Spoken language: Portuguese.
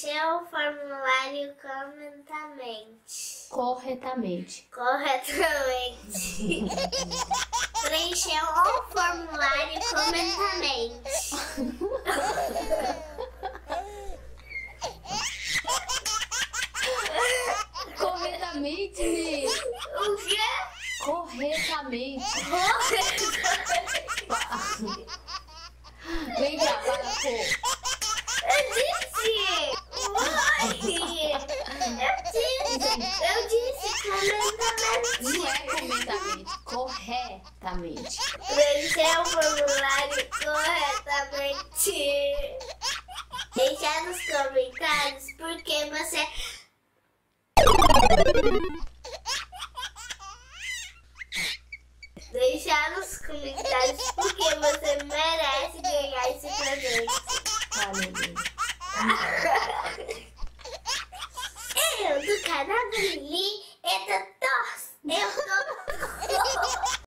Preencher o formulário corretamente. Preencher o formulário corretamente. Corretamente, Ney. O quê? Corretamente. Vem cá, para, pô. Eu disse corretamente. Não é corretamente, corretamente. Preencher o formulário corretamente. Deixar nos comentários porque você... Deixar nos comentários porque você merece ganhar esse presente. Eu, do canal do Lili,